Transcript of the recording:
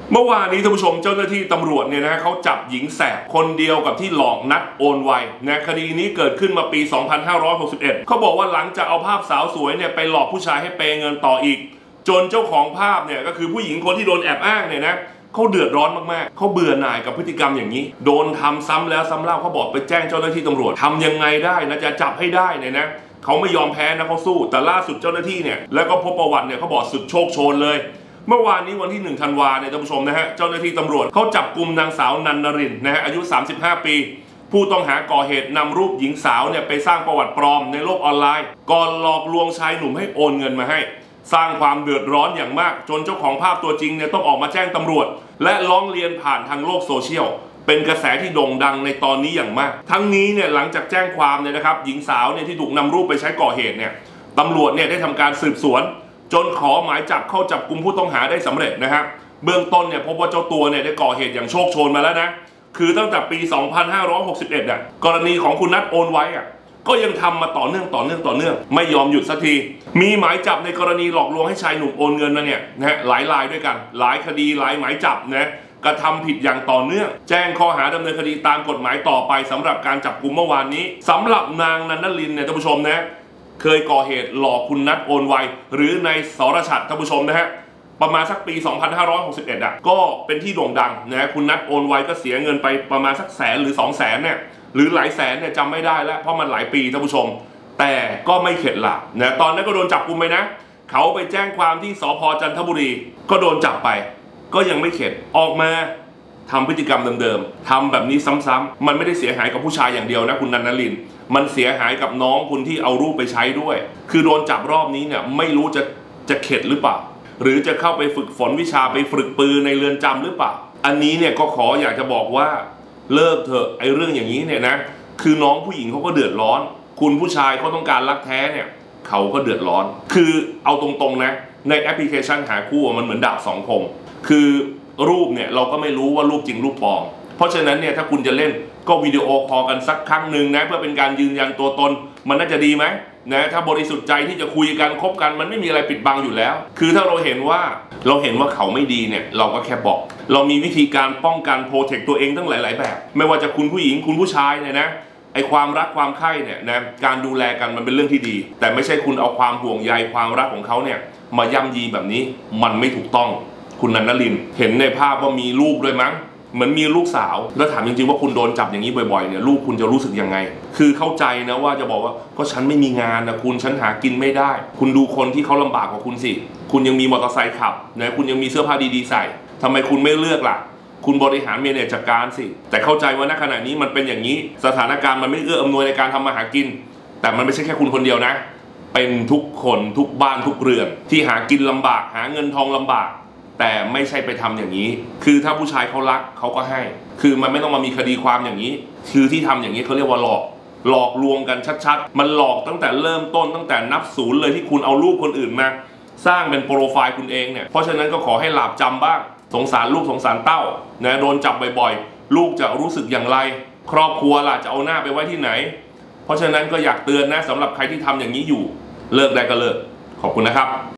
เมื่อวานนี้ท่านผู้ชมเจ้าหน้าที่ตำรวจเนี่ยนะเขาจับหญิงแสบคนเดียวกับที่หลอกนัดโอนไวนะคดีนี้เกิดขึ้นมาปี 2561 เขาบอกว่าหลังจากเอาภาพสาวสวยเนี่ยไปหลอกผู้ชายให้เปย์เงินต่ออีกจนเจ้าของภาพเนี่ยก็คือผู้หญิงคนที่โดนแอบอ้างเนี่ยนะเขาเดือดร้อนมากๆเขาเบื่อหน่ายกับพฤติกรรมอย่างนี้โดนทำซ้ำแล้วซ้ำเล่าเขาบอกไปแจ้งเจ้าหน้าที่ตำรวจทำยังไงได้นะจะจับให้ได้เนี่ยนะเขาไม่ยอมแพ้นะเขาสู้แต่ล่าสุดเจ้าหน้าที่เนี่ยแล้วก็พบประวัติเนี่ยเขาบอกสุดโชคโชนเลยเมื่อวานนี้วันที่1 ธันวาคมเนี่ยท่านผู้ชมนะฮะเจ้าหน้าที่ตำรวจเขาจับกลุ่มนางสาวนันนรินทร์นะฮะอายุ35 ปีผู้ต้องหาก่อเหตุนำรูปหญิงสาวเนี่ยไปสร้างประวัติปลอมในโลกออนไลน์ก่อนหลอกลวงชายหนุ่มให้โอนเงินมาให้สร้างความเดือดร้อนอย่างมากจนเจ้าของภาพตัวจริงเนี่ยต้องออกมาแจ้งตำรวจและร้องเรียนผ่านทางโลกโซเชียลเป็นกระแสที่โด่งดังในตอนนี้อย่างมากทั้งนี้เนี่ยหลังจากแจ้งความเนี่ยนะครับหญิงสาวเนี่ยที่ถูกนำรูปไปใช้ก่อเหตุเนี่ยตำรวจเนี่ยได้ทำการสืบสวนจนขอหมายจับเข้าจับกุมผู้ต้องหาได้สำเร็จนะครับเบื้องต้นเนี่ยพบว่าเจ้าตัวเนี่ยได้ก่อเหตุอย่างโชคโชนมาแล้วนะคือตั้งแต่ปี 2561อ่ะกรณีของคุณนัทโอนไว้อ่ะก็ยังทำมาต่อเนื่องไม่ยอมหยุดสักทีมีหมายจับในกรณีหลอกลวงให้ชายหนุ่มโอนเงินนะฮะหลายรายด้วยกันหลายคดีหลายหมายจับนะกระทำผิดอย่างต่อเนื่องแจ้งข้อหาดำเนินคดีตามกฎหมายต่อไปสำหรับการจับกุมเมื่อวานนี้สำหรับนางนันนรินทร์เนี่ยท่านผู้ชมนะเคยก่อเหตุหลอกคุณนัทโอนไวหรือในสรชัดท่านผู้ชมนะฮะประมาณสักปี 2561อ่ะก็เป็นที่โด่งดังนะคุณนัทโอนไวก็เสียเงินไปประมาณสัก100,000หรือ200,000เนี่ยหรือหลายแสนเนี่ยจำไม่ได้แล้วเพราะมันหลายปีท่านผู้ชมแต่ก็ไม่เข็ดหลาบนะตอนนั้นก็โดนจับกุมไปนะเขาไปแจ้งความที่สภ.จันทบุรีก็โดนจับไปก็ยังไม่เข็ดออกมาทำพฤติกรรมเดิมๆทำแบบนี้ซ้ำๆมันไม่ได้เสียหายกับผู้ชายอย่างเดียวนะคุณนันนรินทร์มันเสียหายกับน้องคุณที่เอารูปไปใช้ด้วยคือโดนจับรอบนี้เนี่ยไม่รู้จะเข็ดหรือเปล่าหรือจะเข้าไปฝึกฝนวิชาไปฝึกปืนในเรือนจำหรือเปล่าอันนี้เนี่ยก็ขออยากจะบอกว่าเลิกเถอะไอ้เรื่องอย่างนี้เนี่ยนะคือน้องผู้หญิงเขาก็เดือดร้อนคุณผู้ชายเขาต้องการรักแท้เนี่ยเขาก็เดือดร้อนคือเอาตรงๆนะในแอปพลิเคชันหาคู่มันเหมือนดาบสองคมคือรูปเนี่ยเราก็ไม่รู้ว่ารูปจริงรูปปลอมเพราะฉะนั้นเนี่ยถ้าคุณจะเล่นก็วิดีโอคอลกันสักครั้งหนึ่งนะเพื่อเป็นการยืนยันตัวตนมันน่าจะดีไหมนะถ้าบริสุทธิ์ใจที่จะคุยกันคบกันมันไม่มีอะไรปิดบังอยู่แล้วคือถ้าเราเห็นว่าเขาไม่ดีเนี่ยเราก็แค่บอกเรามีวิธีการป้องกันโปรเทคตัวเองตั้งหลายๆแบบไม่ว่าจะคุณผู้หญิงคุณผู้ชายเนี่ยนะไอความรักความใคร่เนี่ยนะการดูแลกันมันเป็นเรื่องที่ดีแต่ไม่ใช่คุณเอาความห่วงใยความรักของเขาเนี่ยมาย่ำยีแบบนี้มันไม่ถูกต้องคุณนันนรินทร์เห็นในภาพว่ามีลูกด้วยมั้งเหมือนมีลูกสาวแล้วถามจริงๆว่าคุณโดนจับอย่างนี้บ่อยๆเนี่ยลูกคุณจะรู้สึกยังไงคือเข้าใจนะว่าจะบอกว่าก็ฉันไม่มีงานนะคุณฉันหากินไม่ได้คุณดูคนที่เขาลำบากกว่าคุณสิคุณยังมีมอเตอร์ไซค์ขับนะคุณยังมีเสื้อผ้าดีๆใส่ทำไมคุณไม่เลือกล่ะคุณบริหารเมเนจจัดการสิแต่เข้าใจว่าณขณะนี้มันเป็นอย่างนี้สถานการณ์มันไม่เอื้ออำนวยในการทำมาหากินแต่มันไม่ใช่แค่คุณคนเดียวนะเป็นทุกคนทุกบ้านทุกเรือนที่หากินลำบากหาเงินทองลำบากแต่ไม่ใช่ไปทำอย่างนี้คือถ้าผู้ชายเขารักเขาก็ให้คือมันไม่ต้องมามีคดีความอย่างนี้คือที่ทำอย่างนี้เขาเรียกว่าหลอกลวงกันชัดๆมันหลอกตั้งแต่เริ่มต้นตั้งแต่นับศูนย์เลยที่คุณเอารูปคนอื่นมาสร้างเป็นโปรไฟล์คุณเองเนี่ยเพราะฉะนั้นก็ขอให้หลาบจำบ้างสงสารลูกสงสารเต้านะโดนจับบ่อยๆลูกจะรู้สึกอย่างไรครอบครัวล่ะจะเอาหน้าไปไว้ที่ไหนเพราะฉะนั้นก็อยากเตือนนะสำหรับใครที่ทำอย่างนี้อยู่เลิกได้ก็เลิกขอบคุณนะครับ